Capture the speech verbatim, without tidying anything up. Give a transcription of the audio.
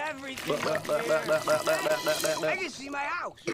everything. Look, look, look, look, look, look, look, look, look, look. I can see my house.